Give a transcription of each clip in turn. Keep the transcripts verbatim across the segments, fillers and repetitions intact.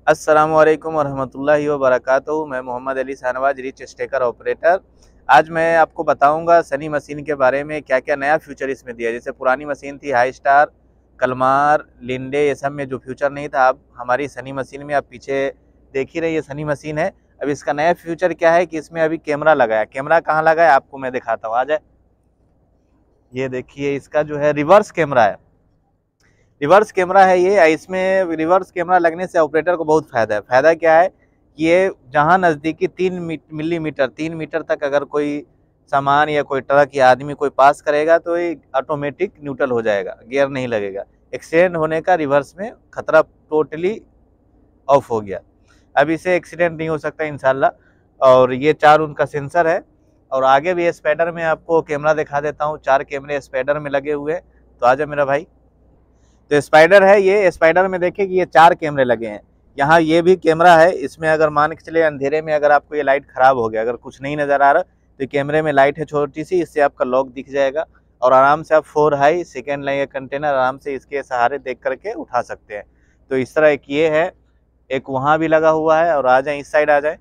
अस्सलामुअलैकुम वरहमतुल्लाहि वबरकातुहू। मैं Mohammad Ali Shahnawaz, reach stacker operator. आज मैं आपको बताऊंगा सनी मशीन के बारे में, क्या क्या नया फ्यूचर इसमें दिया है। जैसे पुरानी मशीन थी हाई स्टार, कलमार, लिंडे, ये सब में जो फ्यूचर नहीं था, अब हमारी सनी मशीन में आप पीछे देख ही रही है, सनी मशीन है। अब इसका नया फ्यूचर क्या है कि इसमें अभी कैमरा लगा है। कैमरा कहाँ लगा है आपको मैं दिखाता हूँ, आ जाए। ये देखिए, इसका जो है रिवर्स कैमरा है। रिवर्स कैमरा है ये। इसमें रिवर्स कैमरा लगने से ऑपरेटर को बहुत फायदा है। फायदा क्या है कि ये जहां नज़दीकी तीन मिलीमीटर तीन मीटर तक अगर कोई सामान या कोई ट्रक या आदमी कोई पास करेगा तो ये ऑटोमेटिक न्यूट्रल हो जाएगा, गियर नहीं लगेगा। एक्सीडेंट होने का रिवर्स में खतरा टोटली ऑफ हो गया। अब इसे एक्सीडेंट नहीं हो सकता इंशाल्लाह। और ये चार उनका सेंसर है। और आगे भी स्पाइडर में आपको कैमरा दिखा देता हूँ। चार कैमरे स्पाइडर में लगे हुए हैं। तो आजा मेरा भाई। तो स्पाइडर है ये। स्पाइडर में देखिए कि ये चार कैमरे लगे हैं। यहाँ ये भी कैमरा है। इसमें अगर मान के चले अंधेरे में अगर आपको ये लाइट खराब हो गया, अगर कुछ नहीं नजर आ रहा, तो कैमरे में लाइट है छोटी सी, इससे आपका लॉक दिख जाएगा। और आराम से आप four high second line container आराम से इसके सहारे देख करके उठा सकते हैं। तो इस तरह एक ये है, एक वहां भी लगा हुआ है। और आ जाए इस साइड, आ जाए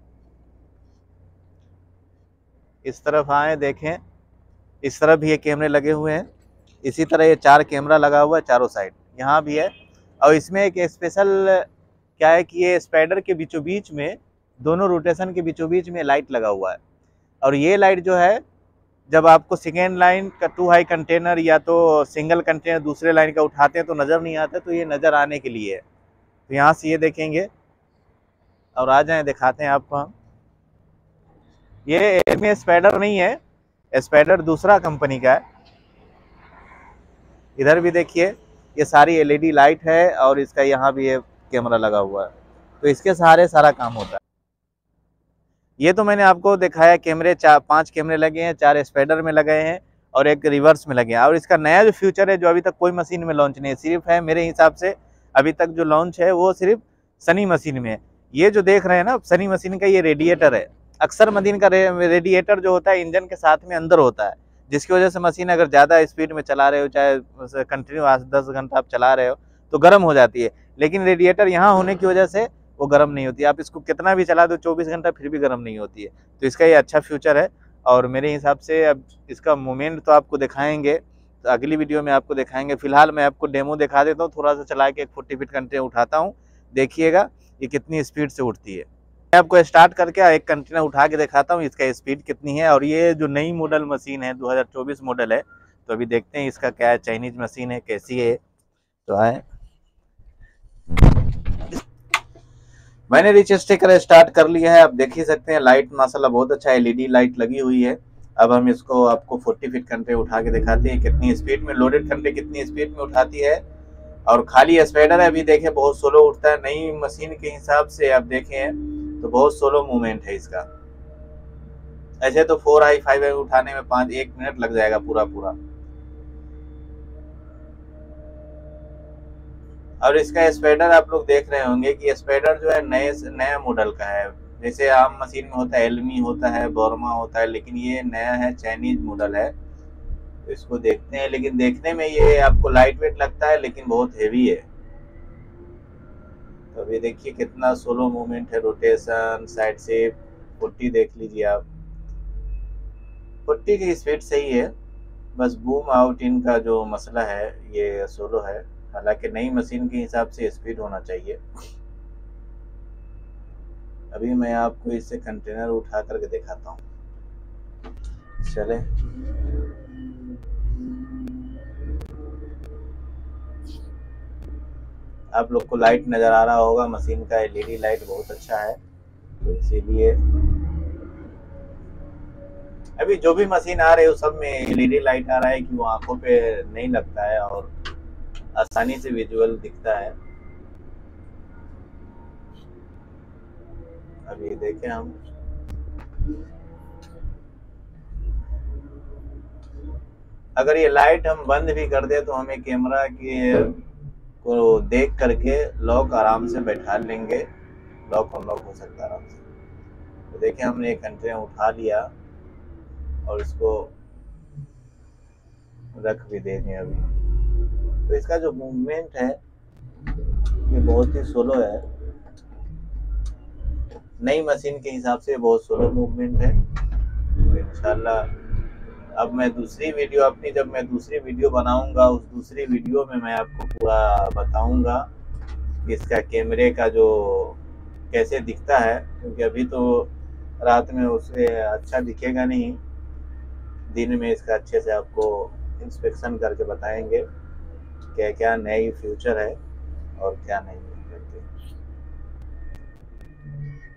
इस तरफ आए, देखें इस तरफ भी ये कैमरे लगे हुए हैं। इसी तरह ये चार कैमरा लगा हुआ है चारों साइड, यहाँ भी है। और इसमें एक स्पेशल क्या है कि ये स्पाइडर के बीचों बीच में, दोनों रोटेशन के बीचों बीच में लाइट लगा हुआ है। और ये लाइट जो है, जब आपको सेकेंड लाइन का टू हाई कंटेनर या तो सिंगल कंटेनर दूसरे लाइन का उठाते हैं तो नज़र नहीं आता, तो ये नज़र आने के लिए है। तो यहाँ से ये देखेंगे। और आ जाए दिखाते हैं आपको हम। ये में स्पाइडर नहीं है, स्पाइडर दूसरा कंपनी का है। इधर भी देखिए, ये सारी एलईडी लाइट है और इसका यहाँ भी ये कैमरा लगा हुआ है। तो इसके सहारे सारा काम होता है। ये तो मैंने आपको दिखाया कैमरे, चार पांच कैमरे लगे हैं, चार स्पाइडर में लगे हैं और एक रिवर्स में लगे हैं। और इसका नया जो फ्यूचर है, जो अभी तक कोई मशीन में लॉन्च नहीं है, सिर्फ है मेरे हिसाब से अभी तक जो लॉन्च है वो सिर्फ सनी मशीन में है। ये जो देख रहे हैं ना सनी मशीन का, ये रेडिएटर है। अक्सर मशीन का रे, रेडिएटर जो होता है इंजन के साथ में अंदर होता है, जिसकी वजह से मशीन अगर ज़्यादा स्पीड में चला रहे हो, चाहे कंटिन्यू आठ दस घंटा आप चला रहे हो, तो गर्म हो जाती है। लेकिन रेडिएटर यहाँ होने की वजह से वो गर्म नहीं होती। आप इसको कितना भी चला दो चौबीस घंटा फिर भी गर्म नहीं होती है। तो इसका ये अच्छा फ्यूचर है। और मेरे हिसाब से अब इसका मूवमेंट तो आपको दिखाएंगे, तो अगली वीडियो में आपको दिखाएंगे। फिलहाल मैं आपको डेमो दिखा देता हूँ, थोड़ा सा चला के एक फोर्टी फीट कंटेनर उठाता हूँ, देखिएगा ये कितनी स्पीड से उठती है। मैं आपको स्टार्ट करके एक कंटेनर उठा के दिखाता हूँ, इसका स्पीड कितनी है। और ये जो नई मॉडल मशीन है, दो हज़ार चौबीस मॉडल है, तो अभी देखते हैं इसका क्या है, चाइनीज मशीन है, कैसी है। तो आए, मैंने रिच स्टिकर स्टार्ट कर लिया है। आप देख ही सकते हैं, लाइट माशाल्लाह बहुत अच्छा एलईडी लाइट लगी हुई है। अब हम इसको आपको फोर्टी फीट कंटे उठा के दिखाते हैं कितनी स्पीड में, लोडेड कंटे कितनी स्पीड में उठाती है। और खाली स्पाइडर है, अभी देखें बहुत स्लो उठता है। नई मशीन के हिसाब से आप देखें तो बहुत स्लो मूवमेंट है इसका। ऐसे तो फोर आई फाइव आई उठाने में पाँच एक मिनट लग जाएगा पूरा पूरा। और इसका स्पाइडर आप लोग देख रहे होंगे कि स्पाइडर जो है नए नया मॉडल का है। जैसे आम मशीन में होता है, एलमी होता है, बोरमा होता है, लेकिन ये नया है, चाइनीज मॉडल है। तो इसको देखते हैं। लेकिन देखने में ये आपको लाइट वेट लगता है, लेकिन बहुत हेवी है। तो अभी देखिए कितना सोलो मूवमेंट है, रोटेशन, साइड से फोर्टी देख लीजिए आप। फोर्टी की स्पीड सही है, बस बूम आउट इन का जो मसला है ये सोलो है। हालांकि नई मशीन के हिसाब से स्पीड होना चाहिए। अभी मैं आपको इससे कंटेनर उठा करके दिखाता हूँ, चले। आप लोग को लाइट नज़र आ रहा होगा, मशीन का एलईडी लाइट बहुत अच्छा है। तो इसीलिए अभी जो भी मशीन आ रही है सब में एलईडी लाइट आ रहा है कि वो आंखों पे नहीं लगता है और आसानी से विजुअल दिखता है। अभी देखें हम, अगर ये लाइट हम बंद भी कर दे तो हमें कैमरा के को देख करके लॉक आराम से बैठा लेंगे। लॉक अनलॉक हो सकता है आराम से। तो देखिए हमने एक कंटेनर उठा लिया और इसको रख भी देंगे अभी। तो इसका जो मूवमेंट है ये बहुत ही स्लो है। नई मशीन के हिसाब से बहुत स्लो मूवमेंट है। तो इंशाल्लाह अब मैं दूसरी वीडियो अपनी जब मैं दूसरी वीडियो बनाऊंगा, उस दूसरी वीडियो में मैं आपको पूरा बताऊंगा कि इसका कैमरे का जो कैसे दिखता है, क्योंकि अभी तो रात में उसे अच्छा दिखेगा नहीं, दिन में इसका अच्छे से आपको इंस्पेक्शन करके बताएंगे क्या क्या नई फ्यूचर है और क्या नहीं है करके।